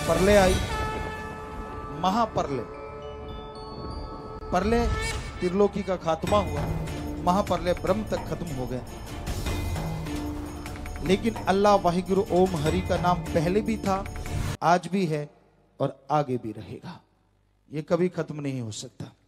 परले आई, महापरले, परले त्रिलोकी का खात्मा हुआ, महापरले ब्रह्म तक खत्म हो गया। लेकिन अल्लाह वाहिगुरु ओम हरि का नाम पहले भी था, आज भी है और आगे भी रहेगा। ये कभी खत्म नहीं हो सकता।